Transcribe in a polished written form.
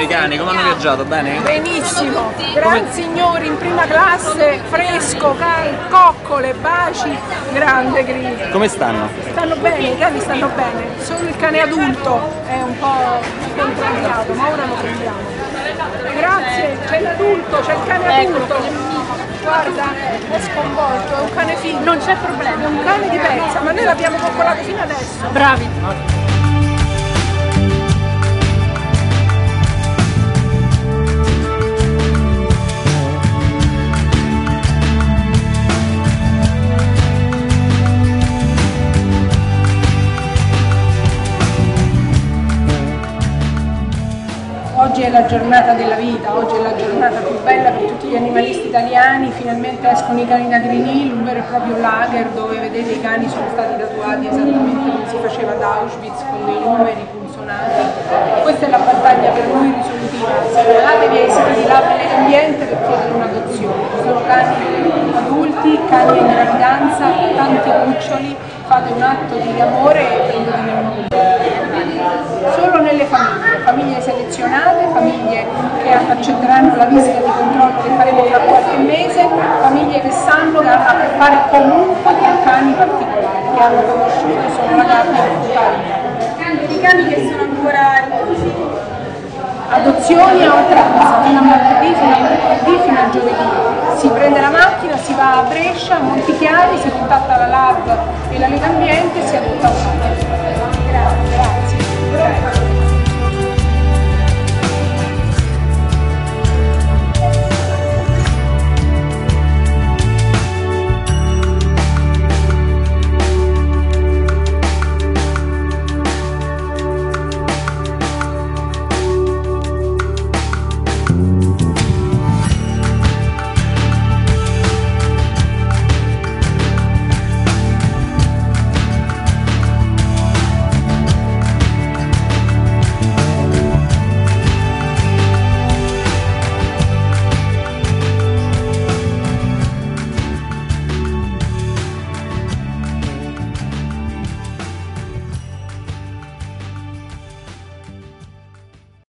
i cani? Come hanno viaggiato? Bene? Benissimo, gran signori in prima classe, fresco, coccole, baci, grande Grillo. Come stanno? Stanno bene, i cani stanno bene, solo il cane adulto è un po' contrariato, ma ora lo prendiamo. Grazie, c'è l'adulto, c'è il cane adulto. Guarda, è sconvolto, è un cane figlio. Non c'è problema, è un cane di pezza, ma noi l'abbiamo coccolato fino adesso. Bravi! Oggi è la giornata della vita, oggi è la giornata più bella per tutti gli animalisti italiani, finalmente escono i cani da Green Hill, un vero e proprio lager dove vedete i cani sono stati tatuati esattamente come si faceva ad Auschwitz con dei numeri consonanti. Questa è la battaglia per noi risolutiva, segnalatevi ai siti di Lab Legambiente per chiedere un'adozione. Sono cani adulti, cani in gravidanza, tanti cuccioli, fate un atto di amore e prendetene uno con voi. Solo nelle famiglie selezionate, famiglie che accetteranno la visita di controllo che faremo tra qualche mese, famiglie che sanno che hanno a che fare comunque con cani particolari, che hanno conosciuto sono la gabbia per tutta la vita. I cani che sono ancora rinchiusi? Adozioni a oltranza, fino a martedì, fino a mercoledì, fino a giovedì. Si prende la macchina, si va a Brescia, a Montichiari, si contatta la Lab e la Legambiente, si adotta